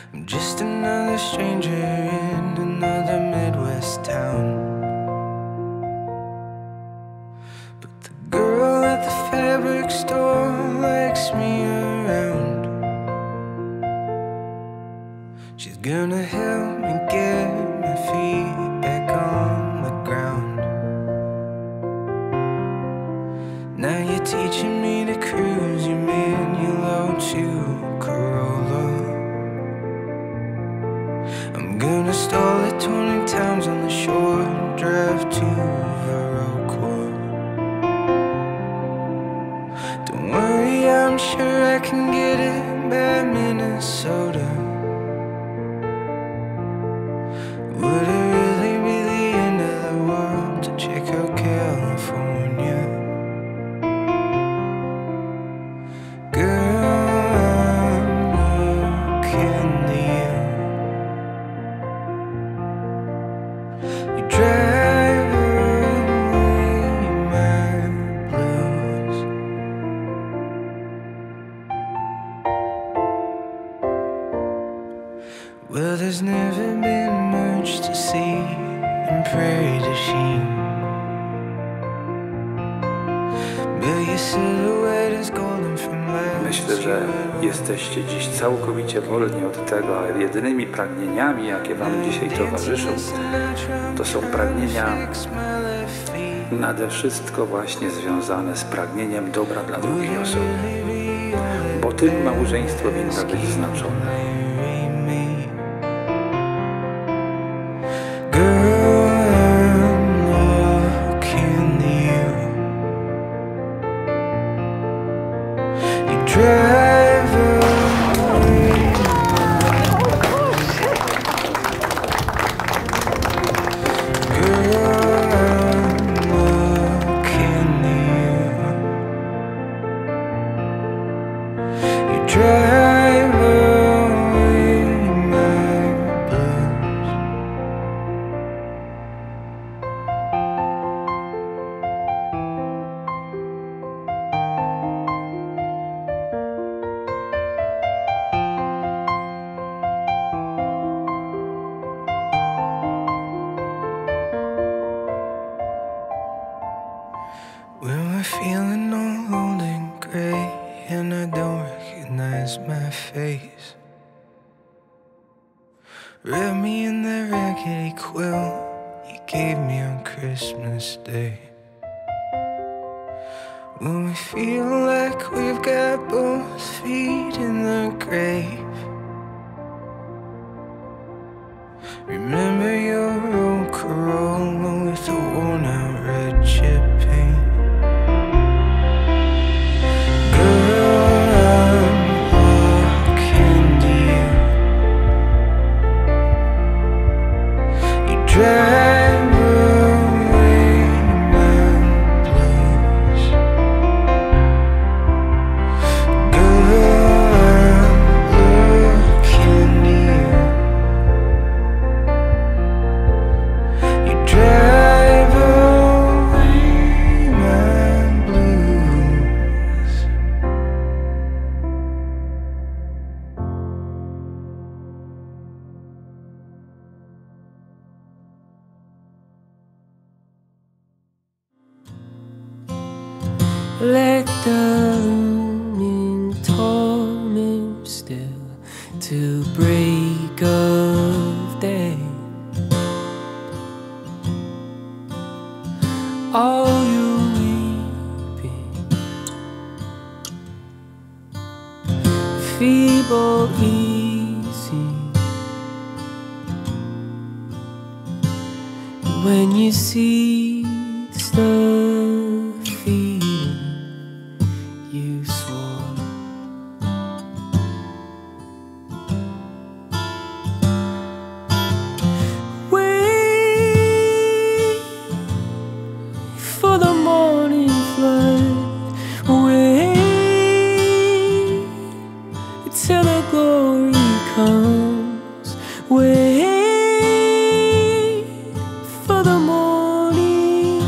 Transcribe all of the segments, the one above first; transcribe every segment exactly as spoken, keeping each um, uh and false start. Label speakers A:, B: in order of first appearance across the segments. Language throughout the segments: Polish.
A: I'm just another stranger in another Midwest town. But the girl at the fabric store likes me around. She's gonna help me get my feet back on the ground. Now you're teaching me to cruise your manual to Corolla. I'm gonna stall it twenty times on the shore, drive to Viroqua. Don't worry, I'm sure I can get it by Minnesota. Would it really be the end of the world to check out California? Girl, I'm looking to you. You drive away my blues. Well, there's never been much to see in Prairie du Chien, but your silhouette is golden from last.
B: Myślę, że jesteście dziś całkowicie wolni od tego, a jedynymi pragnieniami, jakie wam dzisiaj towarzyszą, to są pragnienia nade wszystko właśnie związane z pragnieniem dobra dla drugiej osoby, bo tym małżeństwo winno być znaczone.
A: Drive away. Girl, I'm looking at you. You drive away my blues. When we're feeling all old and gray and I don't recognize my face, wrap me in that raggedy quilt you gave me on Christmas Day. When we feel like we've got both feet in the grave, remember your old Corolla with the worn out red chip paint. Drive away my blues. Girl, I'm looking at you. You drive away my blues. Let the looming torment still to break of day. All you weeping, feeble easing, when you see the you swore. Wait for the morning flood. Wait till the glory comes. Wait for the morning.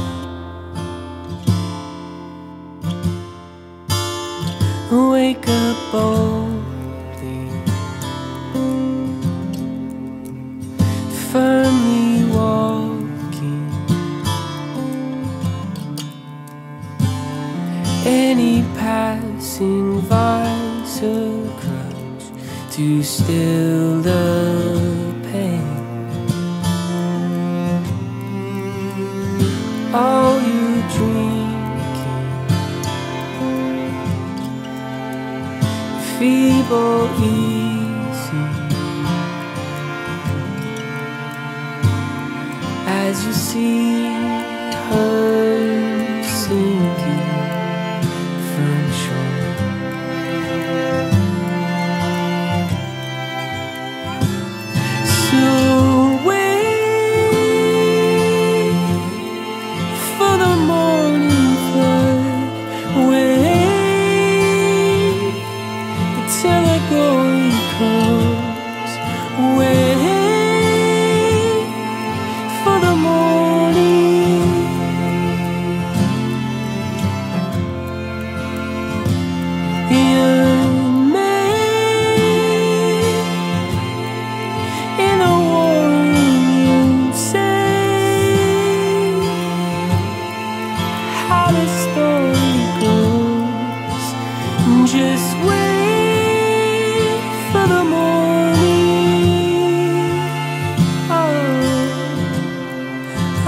A: Wake up boldly. to still the pain. All you drinking, feeble easy, as you see her sinking from shore. So wait for the morning flood, wait till the glory comes, wait for the morning. You're made in a warring say how the story goes. Just wait for the morning. Oh, oh.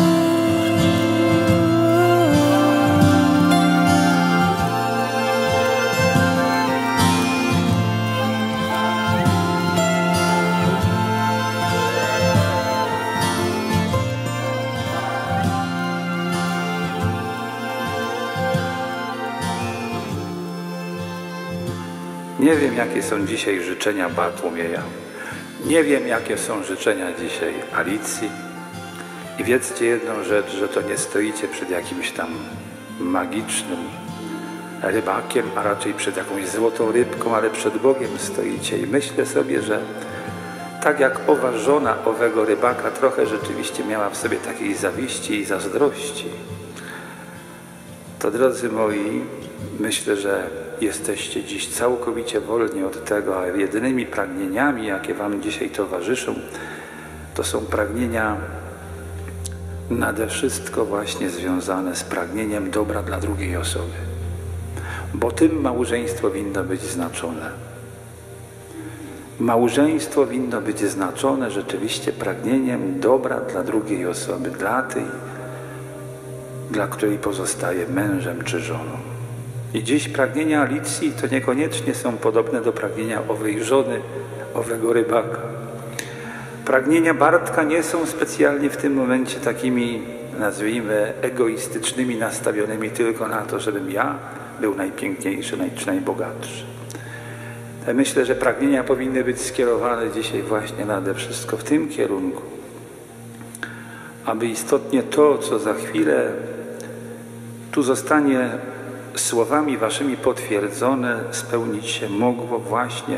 B: Nie wiem, jakie są dzisiaj życzenia Bartłomieja. Nie wiem, jakie są życzenia dzisiaj Alicji. I wiedzcie jedną rzecz, że to nie stoicie przed jakimś tam magicznym rybakiem, a raczej przed jakąś złotą rybką, ale przed Bogiem stoicie. I myślę sobie, że tak jak owa żona owego rybaka trochę rzeczywiście miała w sobie takiej zawiści i zazdrości, to drodzy moi, myślę, że jesteście dziś całkowicie wolni od tego, a jedynymi pragnieniami, jakie wam dzisiaj towarzyszą, to są pragnienia nade wszystko właśnie związane z pragnieniem dobra dla drugiej osoby. Bo tym małżeństwo winno być znaczone. Małżeństwo winno być znaczone rzeczywiście pragnieniem dobra dla drugiej osoby, dla tej, dla której pozostaje mężem czy żoną. I dziś pragnienia Alicji to niekoniecznie są podobne do pragnienia owej żony, owego rybaka. Pragnienia Bartka nie są specjalnie w tym momencie takimi, nazwijmy, egoistycznymi, nastawionymi tylko na to, żebym ja był najpiękniejszy, czy najbogatszy. Ja myślę, że pragnienia powinny być skierowane dzisiaj właśnie nade wszystko w tym kierunku, aby istotnie to, co za chwilę tu zostanie słowami waszymi potwierdzone, spełnić się mogło właśnie.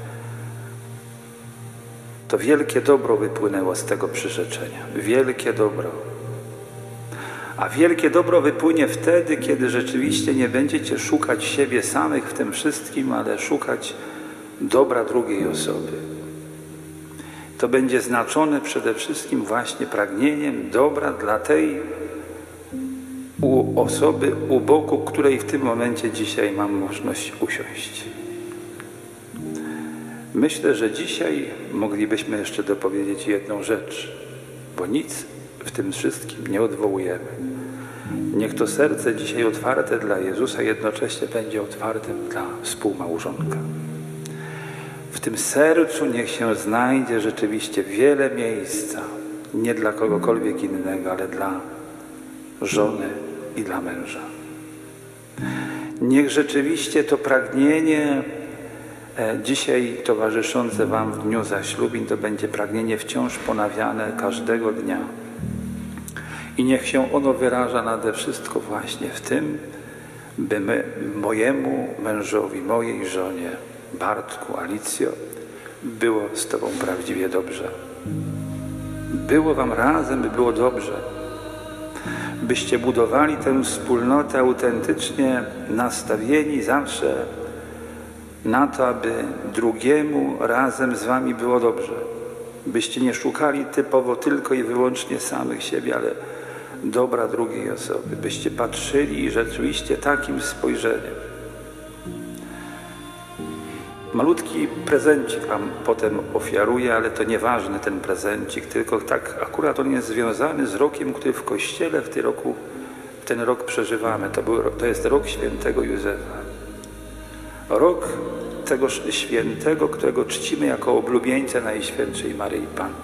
B: To wielkie dobro wypłynęło z tego przyrzeczenia. Wielkie dobro. A wielkie dobro wypłynie wtedy, kiedy rzeczywiście nie będziecie szukać siebie samych w tym wszystkim, ale szukać dobra drugiej osoby. To będzie znaczone przede wszystkim właśnie pragnieniem dobra dla tej u osoby, u boku której w tym momencie dzisiaj mam możliwość usiąść. Myślę, że dzisiaj moglibyśmy jeszcze dopowiedzieć jedną rzecz, bo nic w tym wszystkim nie odwołujemy. Niech to serce dzisiaj otwarte dla Jezusa jednocześnie będzie otwartym dla współmałżonka. W tym sercu niech się znajdzie rzeczywiście wiele miejsca, nie dla kogokolwiek innego, ale dla żony i dla męża. Niech rzeczywiście to pragnienie e, dzisiaj towarzyszące wam w dniu zaślubin to będzie pragnienie wciąż ponawiane każdego dnia. I niech się ono wyraża nade wszystko właśnie w tym, by my, mojemu mężowi, mojej żonie, Bartku, Alicjo, było z tobą prawdziwie dobrze. Było wam razem, by było dobrze. Byście budowali tę wspólnotę autentycznie nastawieni zawsze na to, aby drugiemu razem z wami było dobrze. Byście nie szukali typowo tylko i wyłącznie samych siebie, ale dobra drugiej osoby. Byście patrzyli rzeczywiście takim spojrzeniem. Malutki prezencik Wam potem ofiaruję, ale to nieważny ten prezencik, tylko tak akurat on jest związany z rokiem, który w Kościele w tym roku, w ten rok przeżywamy. To, był, to jest rok świętego Józefa. Rok tego świętego, którego czcimy jako oblubieńca Najświętszej Maryi Panny.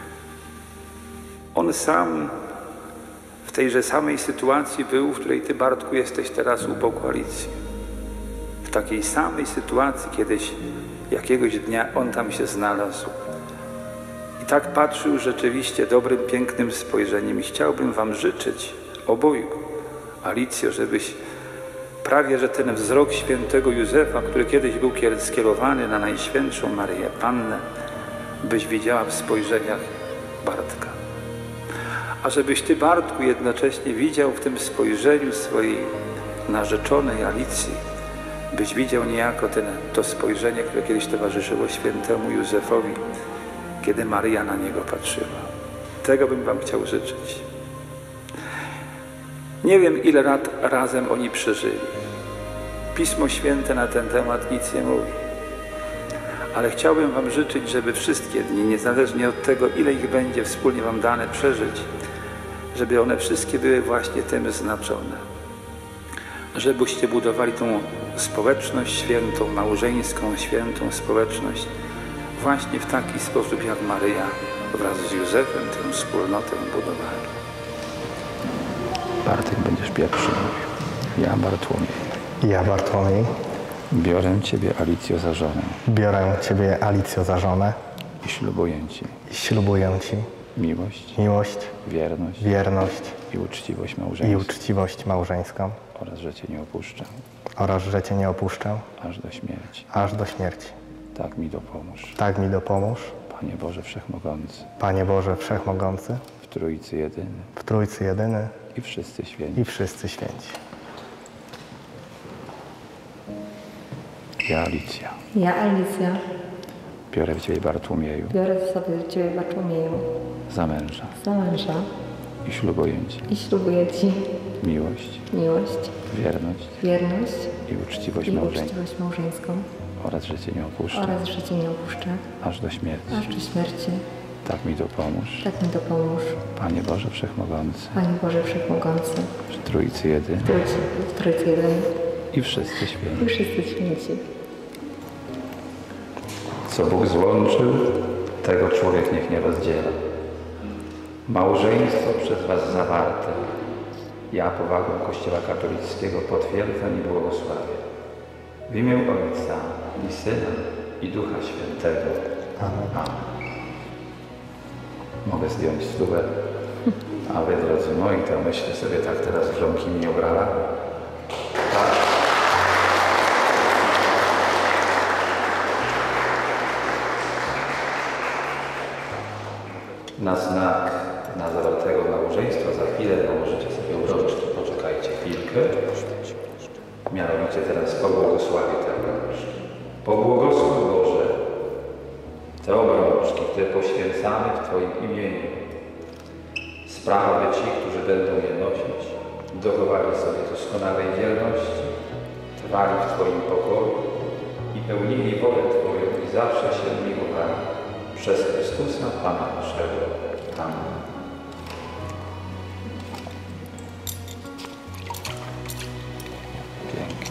B: On sam w tejże samej sytuacji był, w której Ty, Bartku, jesteś teraz u Bogorodicy. W takiej samej sytuacji kiedyś, jakiegoś dnia on tam się znalazł. I tak patrzył rzeczywiście dobrym, pięknym spojrzeniem. I chciałbym Wam życzyć obojgu, Alicjo, żebyś prawie, że ten wzrok świętego Józefa, który kiedyś był skierowany na Najświętszą Maryję Pannę, byś widziała w spojrzeniach Bartka. A żebyś Ty, Bartku, jednocześnie widział w tym spojrzeniu swojej narzeczonej Alicji, byś widział niejako ten, to spojrzenie, które kiedyś towarzyszyło świętemu Józefowi, kiedy Maryja na niego patrzyła. Tego bym Wam chciał życzyć. Nie wiem, ile lat razem oni przeżyli. Pismo Święte na ten temat nic nie mówi. Ale chciałbym Wam życzyć, żeby wszystkie dni, niezależnie od tego, ile ich będzie wspólnie Wam dane przeżyć, żeby one wszystkie były właśnie tym znaczone. Żebyście budowali tą społeczność świętą, małżeńską, świętą społeczność właśnie w taki sposób, jak Maryja wraz z Józefem tę wspólnotę budowali.
C: Bartek, będziesz pierwszy mówił. Ja, Bartłomiej.
D: Ja, Bartłomiej.
C: Biorę Ciebie, Alicjo, za żonę.
D: Biorę Ciebie, Alicjo, za żonę.
C: I ślubuję Ci.
D: I ślubuję Ci.
C: Miłość.
D: Miłość.
C: Wierność.
D: Wierność.
C: I uczciwość małżeńską.
D: I uczciwość małżeńską.
C: Oraz, że Cię nie opuszczę.
D: Oraz, że Cię nie opuszczę.
C: Aż do śmierci.
D: Aż do śmierci.
C: Tak mi dopomóż.
D: Tak mi dopomóż.
C: Panie Boże Wszechmogący.
D: Panie Boże Wszechmogący.
C: W Trójcy Jedyny.
D: W Trójcy Jedyny.
C: I wszyscy święci.
D: I wszyscy święci.
C: Ja, Alicja.
E: Ja, Alicja,
C: Biorę w Ciebie, Bartłomieju.
E: biorę sobie Ciebie, Bartłomieju,
C: Za męża.
E: za męża
C: I ślubuję Ci.
E: i ślubuję Ci
C: Miłość.
E: miłość,
C: Wierność.
E: wierność
C: I uczciwość
E: i
C: małżeńską.
E: uczciwość małżeńską
C: Oraz, że Cię nie opuszczę.
E: oraz, że Cię nie opuszczę
C: Aż do śmierci.
E: aż do śmierci.
C: Tak mi dopomóż.
E: Tak mi dopomóż.
C: Panie Boże Wszechmogący.
E: Panie Boże Wszechmogący,
C: Przy Trójcy Jedyny.
E: w Trójcy, w Trójcy Jedyny
C: I wszyscy
E: i
C: święci.
E: wszyscy święci.
B: Co Bóg złączył, tego człowiek niech nie rozdziela. Małżeństwo przez Was zawarte, ja powagą Kościoła katolickiego potwierdzam i błogosławię. W imię Ojca i Syna i Ducha Świętego. Amen. Mogę zdjąć stówę, a Wy, drodzy moi, to myślę sobie tak teraz w rąki mnie obrała. Tak. Na znak na zawartego małżeństwa za chwilę nałożycie sobie obrączki. Poczekajcie chwilkę. Mianowicie teraz pobłogosławię te obrączki. Pobłogosław Boże te obrączki, które poświęcamy w Twoim imieniu. Sprawa, by ci, którzy będą je nosić, dochowali sobie doskonałej wierności, trwali w Twoim pokoju i pełnili wolę Twoją i zawsze się miłowali. Przez Chrystusa Pana naszego. Amen.
C: Pięknie.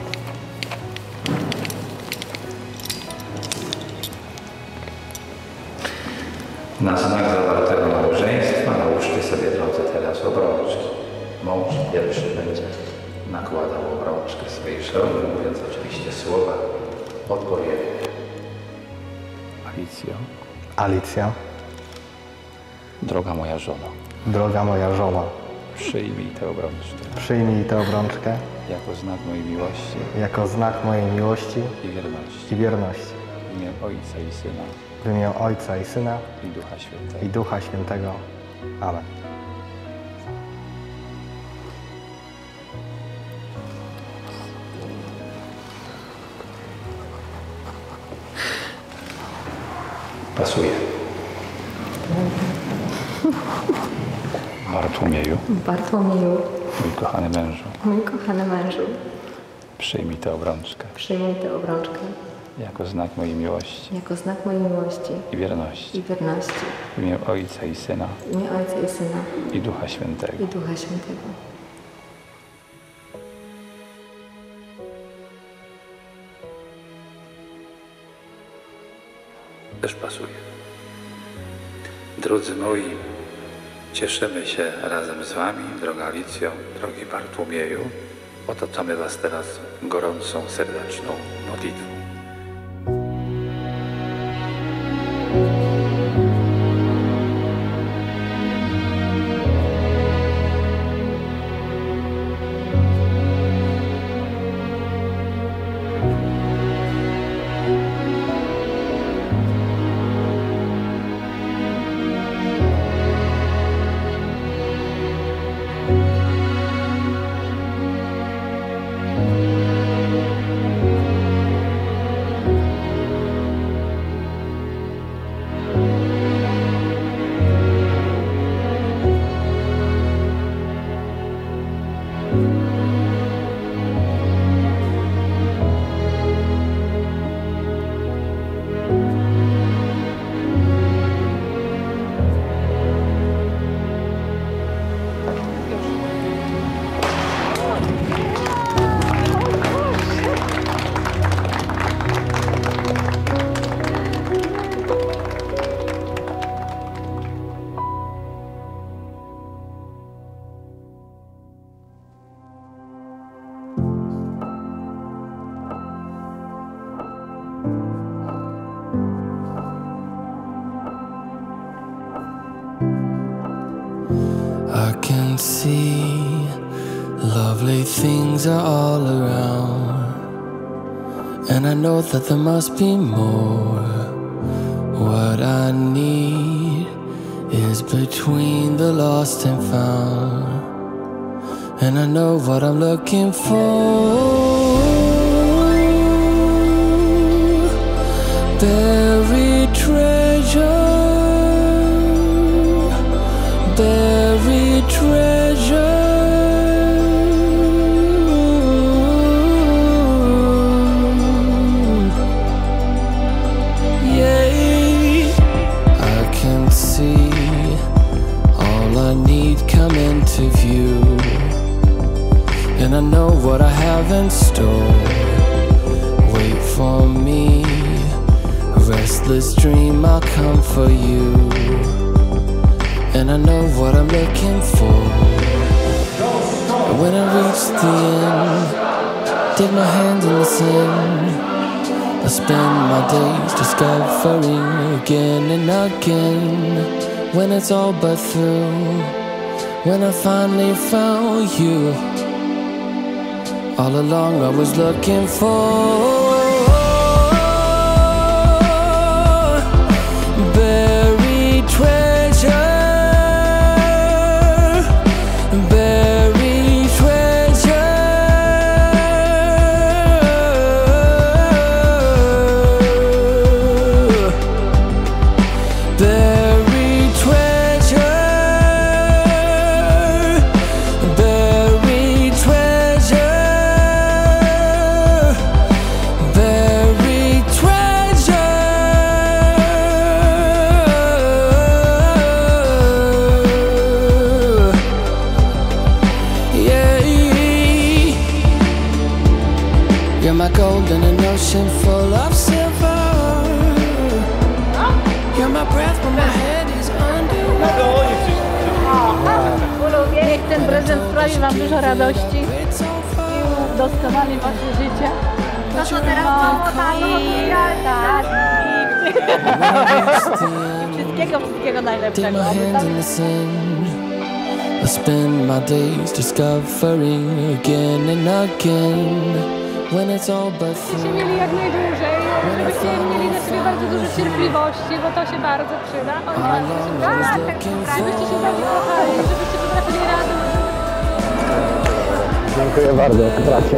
B: Na znak zawartego małżeństwa nałóżcie sobie, drodzy, teraz obrączki. Mąż pierwszy będzie nakładał obrączkę swojej żony, mówiąc oczywiście słowa odpowiednie.
C: Alicjo,
D: Alicja,
C: droga moja żona,
D: droga moja żona,
C: przyjmij tę obrączkę
D: przyjmij tę obrączkę
C: jako znak mojej miłości
D: jako znak mojej miłości
C: i wierności.
D: i wierności.
C: W imię Ojca i Syna
D: W imię Ojca i Syna
C: i Ducha Świętego.
D: i Ducha Świętego. Amen.
B: Pasuje.
C: Bartłomieju,
E: Bartłomieju,
C: mój kochany mężu,
E: mój kochany mężu,
C: przyjmij tę obrączkę
E: przyjmij tę obrączkę
C: jako znak mojej miłości
E: jako znak mojej miłości
C: i wierności.
E: i wierności
C: W imię Ojca i Syna
E: w imię Ojca i Syna
C: i Ducha Świętego.
E: i Ducha Świętego.
B: Też pasuje. Drodzy moi, cieszymy się razem z Wami, droga Alicjo, drogi Bartłomieju. Otaczamy Was teraz gorącą, serdeczną modlitwą.
A: I can see lovely things are all around, and I know that there must be more. What I need is between the lost and found, and I know what I'm looking for. Buried treasure, buried treasure. Yeah, I can see all I need come into view, and I know what I have in store. Wait for me, a restless dream, I'll come for you, and I know what I'm looking for. And when I reach the end, dip my hand in the sand, I spend my days discovering again and again. When it's all but through, when I finally found you, all along I was looking for. Buried treasure, buried treasure, buried treasure, buried treasure, buried treasure. You're my gold in an ocean full of silver. You're my breath when my head is underwater.
F: Niech ten prezent sprawi Wam dużo radości i udoskonali Wasze życie.
G: No to teraz mało
F: i tak, i wszystkiego, wszystkiego
A: Dip
F: najlepszego.
A: my hand in the sand, I spend my days discovering again and again. When it's all but through,
G: mieli jak najdłużej, żebyście mieli na sobie bardzo dużo cierpliwości, bo to się bardzo przyda. O,
A: all along I was looking
G: żebyście się
A: for.
G: bardzo kochali, żebyście potrafili razem.
D: Dziękuję bardzo, bracie.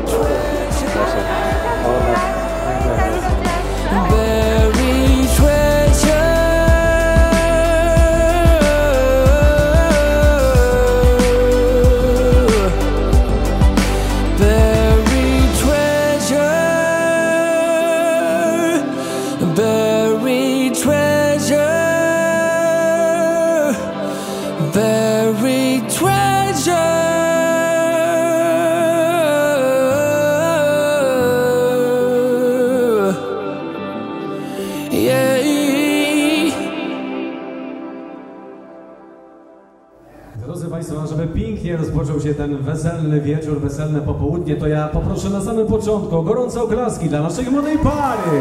A: Buried treasure, buried treasure,
H: rozpoczął się ten weselny wieczór, weselne popołudnie, to ja poproszę na samym początku o gorące oklaski dla naszej młodej pary.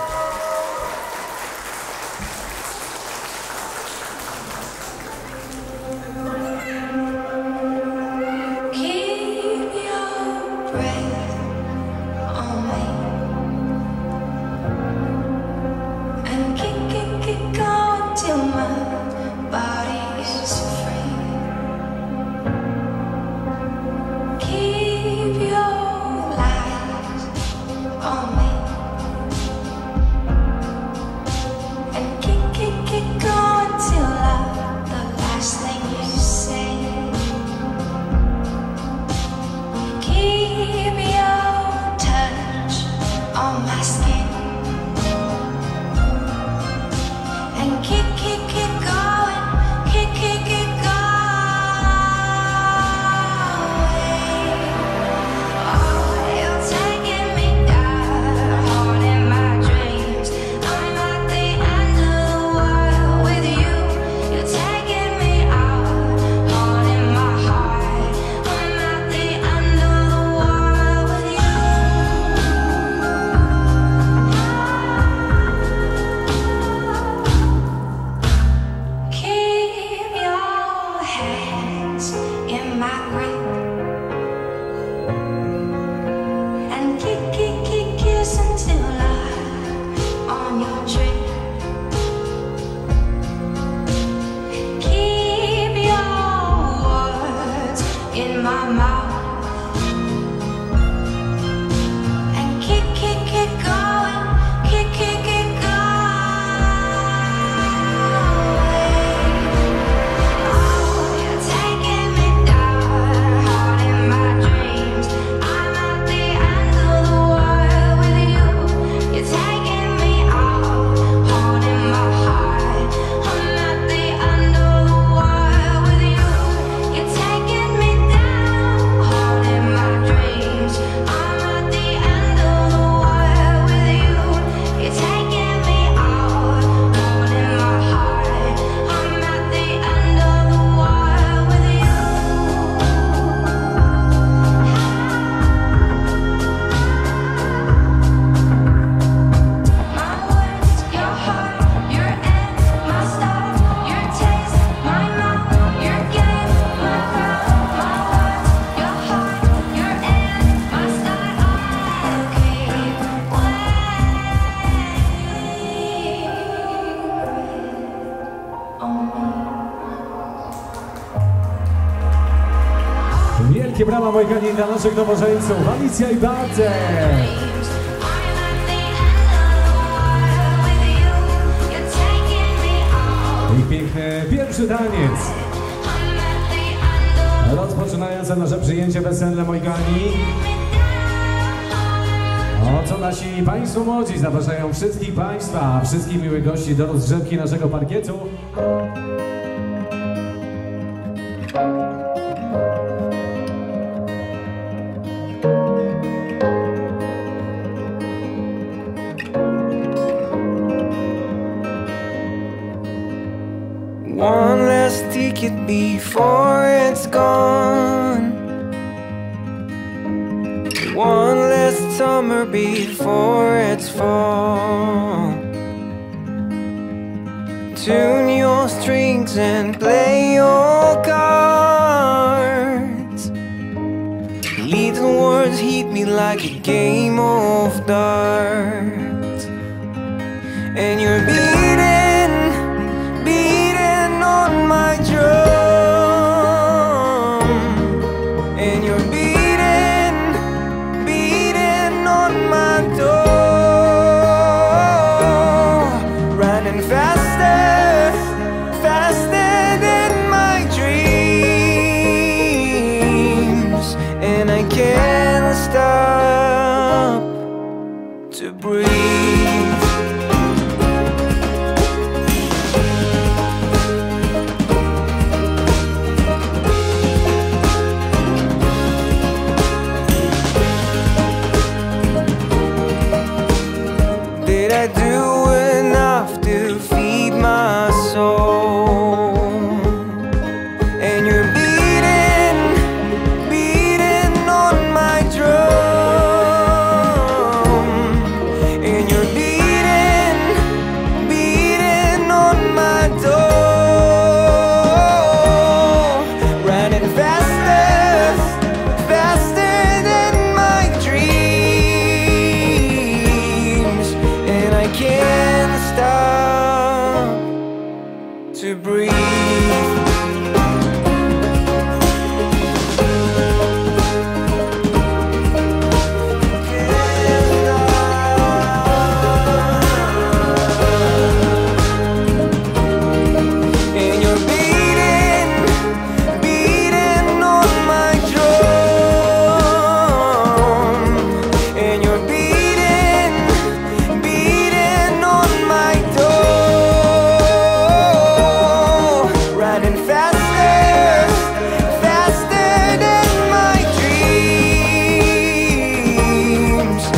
H: Wielkie brawa, moi kochani, dla naszych nowożeńców, Alicja i Bartek. I piękny pierwszy taniec. Rozpoczynające nasze przyjęcie weselne, moi kochani. O co nasi Państwo młodzi zapraszają wszystkich Państwa, wszystkich miłych gości do rozgrzewki naszego parkietu.
I: One less ticket before it's gone. One less summer before it's fall. Tune your strings and play your cards. Little words hit me like a game of darts. And you're beating on my drum, and you're beating, beating on my door, running faster, faster than my dreams, and I can't stop to breathe. Did I do enough to feed my soul? And you're beating, can't stop to breathe.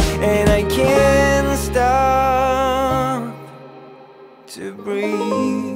I: To breathe.